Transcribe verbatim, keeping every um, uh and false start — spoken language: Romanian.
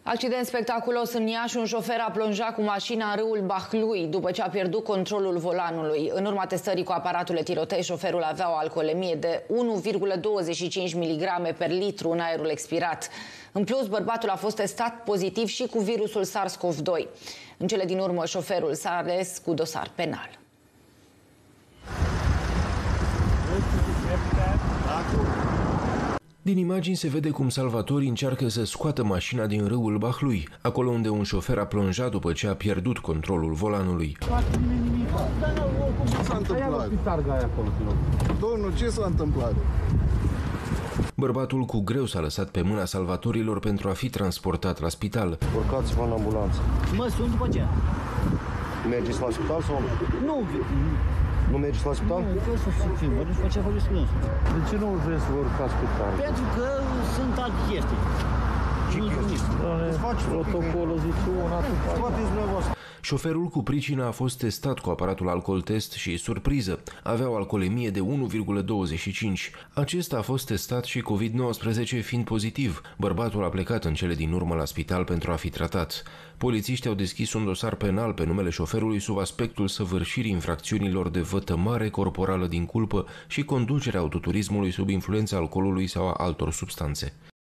Accident spectaculos în Iași. Un șofer a plonjat cu mașina în râul Bahlui după ce a pierdut controlul volanului. În urma testării cu aparatul etirotei, șoferul avea o alcoolemie de unu virgulă douăzeci și cinci miligrame per litru în aerul expirat. În plus, bărbatul a fost testat pozitiv și cu virusul SARS-CoV doi. În cele din urmă, șoferul s-a ales cu dosar penal. Din imagini se vede cum salvatorii încearcă să scoată mașina din râul Bahlui, acolo unde un șofer a plonjat după ce a pierdut controlul volanului. Ce s-a întâmplat? Domnul, ce s-a întâmplat? Bărbatul cu greu s-a lăsat pe mâna salvatorilor pentru a fi transportat la spital. Urcați-vă în ambulanță. Mă sun după ce? Mergeți la spital sau nu? Nu. Nu mergeți la spital? Nu, vreau să fim, vă după ce vorbiți cu dânsul. De ce nu vreți să vă urcați pe tare? Pentru că sunt alte chestii. Protocolul zice una cu toate dumneavoastră. Șoferul cu pricina a fost testat cu aparatul alcool test și, surpriză, avea o alcoolemie de unu virgulă douăzeci și cinci. Acesta a fost testat și COVID nouăsprezece fiind pozitiv. Bărbatul a plecat în cele din urmă la spital pentru a fi tratat. Polițiștii au deschis un dosar penal pe numele șoferului sub aspectul săvârșirii infracțiunilor de vătămare corporală din culpă și conducerea autoturismului sub influența alcoolului sau a altor substanțe.